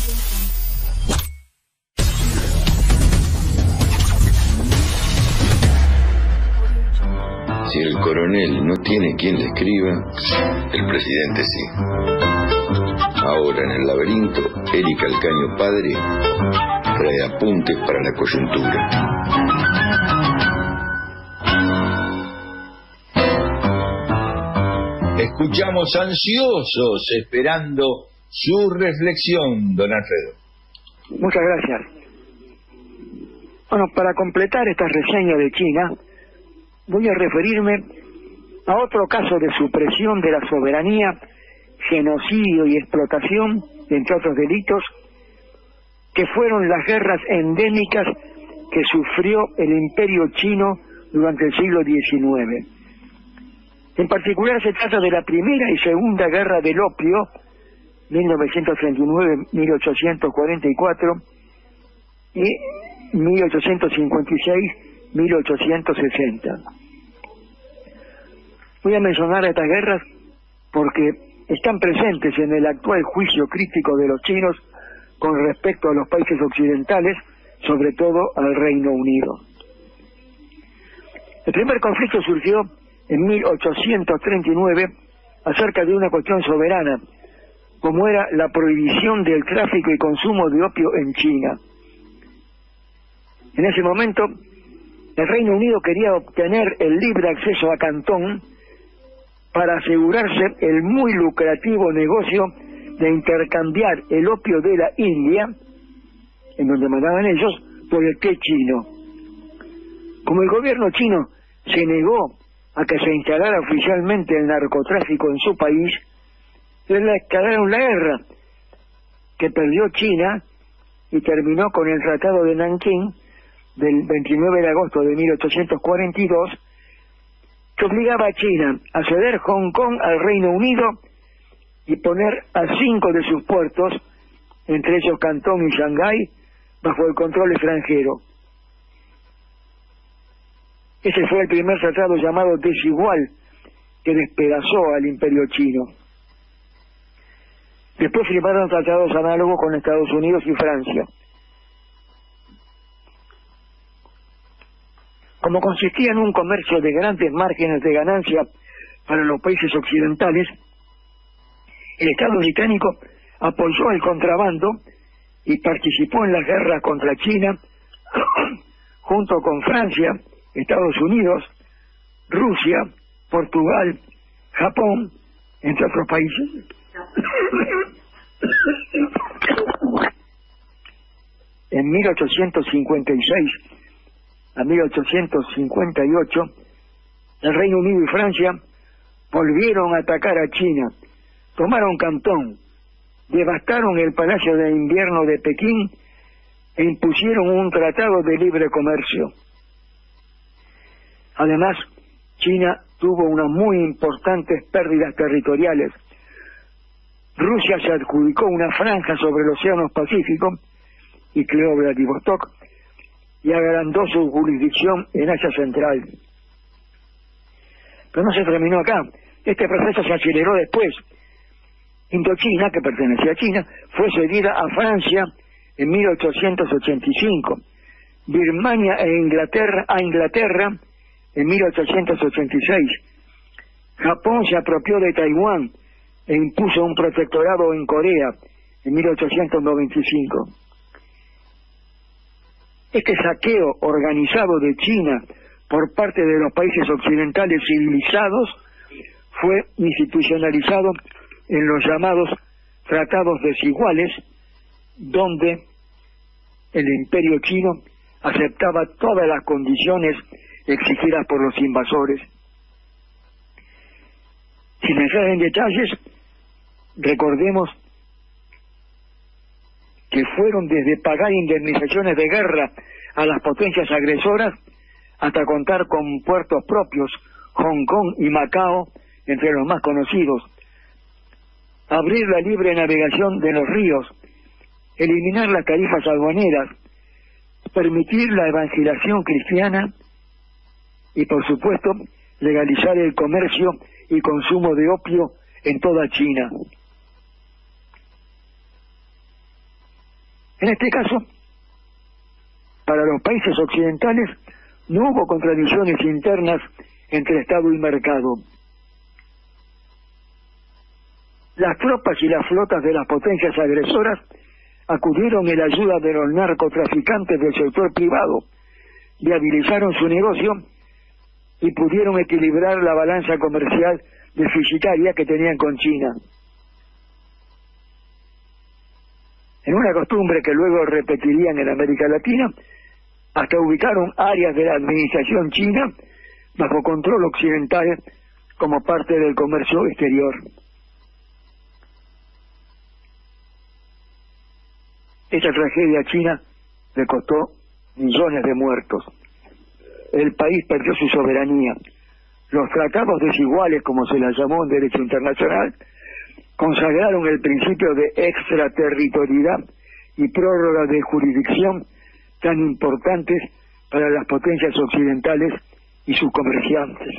Si el coronel no tiene quien le escriba, el presidente sí. Ahora en el laberinto, Eric Alcaño padre trae apuntes para la coyuntura. Escuchamos ansiosos, esperando su reflexión, don Alfredo. Muchas gracias. Bueno, para completar esta reseña de China, voy a referirme a otro caso de supresión de la soberanía, genocidio y explotación, entre otros delitos, que fueron las guerras endémicas que sufrió el Imperio Chino durante el siglo XIX. En particular se trata de la Primera y Segunda Guerra del Opio, 1939-1844, y 1856-1860. Voy a mencionar estas guerras porque están presentes en el actual juicio crítico de los chinos con respecto a los países occidentales, sobre todo al Reino Unido. El primer conflicto surgió en 1839 acerca de una cuestión soberana, como era la prohibición del tráfico y consumo de opio en China. En ese momento, el Reino Unido quería obtener el libre acceso a Cantón para asegurarse el muy lucrativo negocio de intercambiar el opio de la India, en donde mandaban ellos, por el té chino. Como el gobierno chino se negó a que se instalara oficialmente el narcotráfico en su país, le declararon la guerra, que perdió China y terminó con el Tratado de Nankín del 29 de agosto de 1842, que obligaba a China a ceder Hong Kong al Reino Unido y poner a 5 de sus puertos, entre ellos Cantón y Shanghái, bajo el control extranjero. Ese fue el primer tratado llamado Desigual, que despedazó al Imperio Chino. Después firmaron tratados análogos con Estados Unidos y Francia. Como consistía en un comercio de grandes márgenes de ganancia para los países occidentales, el Estado británico apoyó el contrabando y participó en las guerras contra China junto con Francia, Estados Unidos, Rusia, Portugal, Japón, entre otros países. En 1856 a 1858, el Reino Unido y Francia volvieron a atacar a China, tomaron Cantón, devastaron el Palacio de Invierno de Pekín e impusieron un tratado de libre comercio. Además, China tuvo unas muy importantes pérdidas territoriales. Rusia se adjudicó una franja sobre el Océano Pacífico y creó Vladivostok y agrandó su jurisdicción en Asia Central. Pero no se terminó acá. Este proceso se aceleró después. Indochina, que pertenecía a China, fue cedida a Francia en 1885. Birmania a Inglaterra en 1886. Japón se apropió de Taiwán e impuso un protectorado en Corea en 1895. Este saqueo organizado de China por parte de los países occidentales civilizados fue institucionalizado en los llamados tratados desiguales, donde el Imperio Chino aceptaba todas las condiciones exigidas por los invasores. Sin entrar en detalles, recordemos que fueron desde pagar indemnizaciones de guerra a las potencias agresoras hasta contar con puertos propios, Hong Kong y Macao, entre los más conocidos, abrir la libre navegación de los ríos, eliminar las tarifas aduaneras, permitir la evangelización cristiana y, por supuesto, legalizar el comercio y consumo de opio en toda China. En este caso, para los países occidentales no hubo contradicciones internas entre Estado y mercado. Las tropas y las flotas de las potencias agresoras acudieron en la ayuda de los narcotraficantes del sector privado, viabilizaron su negocio y pudieron equilibrar la balanza comercial deficitaria que tenían con China. En una costumbre que luego repetirían en América Latina, hasta ubicaron áreas de la administración china bajo control occidental como parte del comercio exterior. Esta tragedia china le costó millones de muertos. El país perdió su soberanía. Los tratados desiguales, como se las llamó en derecho internacional, consagraron el principio de extraterritorialidad y prórroga de jurisdicción tan importantes para las potencias occidentales y sus comerciantes.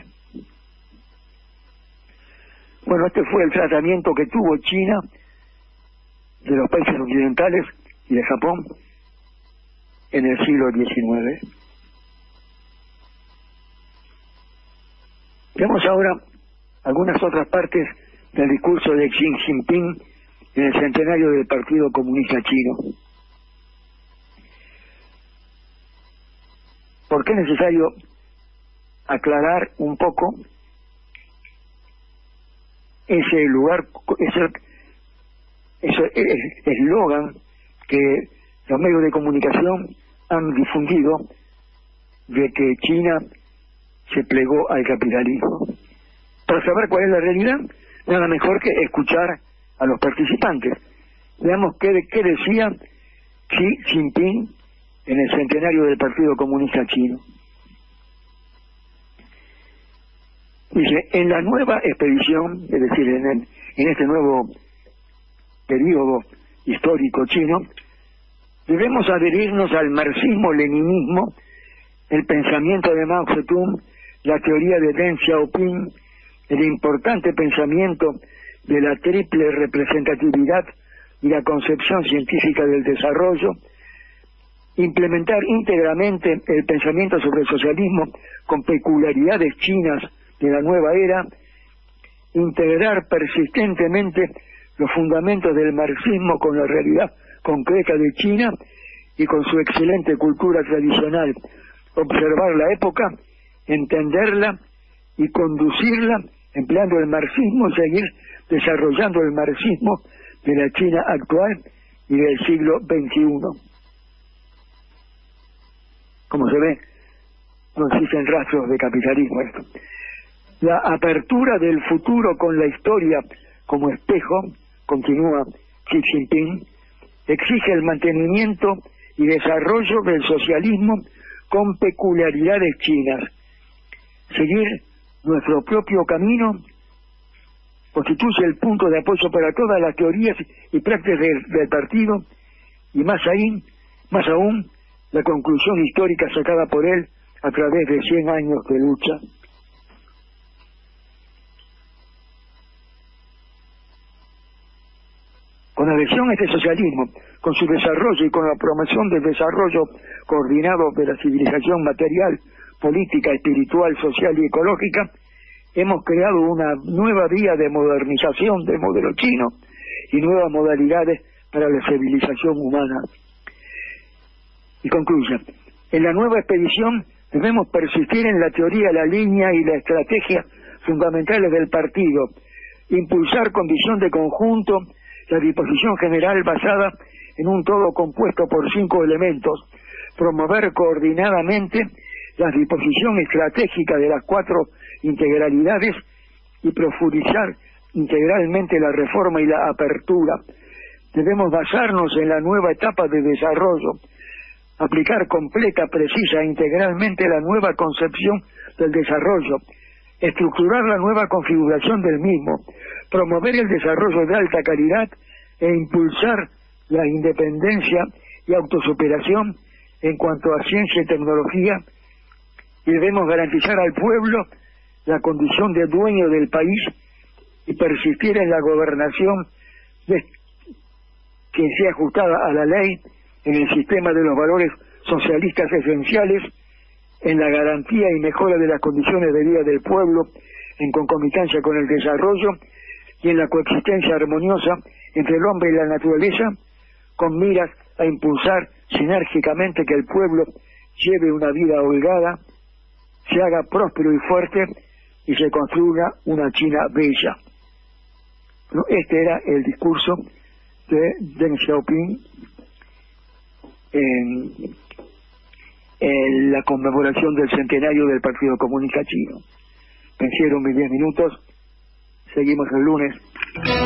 Bueno, este fue el tratamiento que tuvo China de los países occidentales y de Japón en el siglo XIX. Veamos ahora algunas otras partes del discurso de Xi Jinping en el centenario del Partido Comunista Chino. Porque es necesario aclarar un poco ese lugar, ese eslogan que los medios de comunicación han difundido de que China se plegó al capitalismo. Para saber cuál es la realidad, nada mejor que escuchar a los participantes. Veamos qué decía Xi Jinping en el centenario del Partido Comunista Chino. Dice, en la nueva expedición, es decir, en este nuevo periodo histórico chino, debemos adherirnos al marxismo-leninismo, el pensamiento de Mao Zedong, la teoría de Deng Xiaoping, el importante pensamiento de la triple representatividad y la concepción científica del desarrollo, implementar íntegramente el pensamiento sobre el socialismo con peculiaridades chinas de la nueva era, integrar persistentemente los fundamentos del marxismo con la realidad concreta de China y con su excelente cultura tradicional, observar la época, entenderla y conducirla empleando el marxismo y seguir desarrollando el marxismo de la China actual y del siglo XXI. Como se ve, no existen rastros de capitalismo esto. La apertura del futuro con la historia como espejo, continúa Xi Jinping, exige el mantenimiento y desarrollo del socialismo con peculiaridades chinas. Seguir nuestro propio camino constituye el punto de apoyo para todas las teorías y prácticas del partido y más aún la conclusión histórica sacada por él a través de 100 años de lucha. Con adhesión a este socialismo, con su desarrollo y con la promoción del desarrollo coordinado de la civilización material, política, espiritual, social y ecológica, hemos creado una nueva vía de modernización del modelo chino y nuevas modalidades para la civilización humana. Y concluye, en la nueva expedición debemos persistir en la teoría, la línea y la estrategia fundamentales del partido, impulsar con visión de conjunto la disposición general basada en un todo compuesto por 5 elementos, promover coordinadamente la disposición estratégica de las 4 integralidades y profundizar integralmente la reforma y la apertura. Debemos basarnos en la nueva etapa de desarrollo, aplicar completa, precisa e integralmente la nueva concepción del desarrollo, estructurar la nueva configuración del mismo, promover el desarrollo de alta calidad e impulsar la independencia y autosuperación en cuanto a ciencia y tecnología, y debemos garantizar al pueblo la condición de dueño del país y persistir en la gobernación que sea ajustada a la ley en el sistema de los valores socialistas esenciales, en la garantía y mejora de las condiciones de vida del pueblo en concomitancia con el desarrollo y en la coexistencia armoniosa entre el hombre y la naturaleza, con miras a impulsar sinérgicamente que el pueblo lleve una vida holgada, se haga próspero y fuerte y se construya una China bella. Bueno, este era el discurso de Deng Xiaoping en la conmemoración del centenario del Partido Comunista Chino. Vencieron mis 10 minutos. Seguimos el lunes.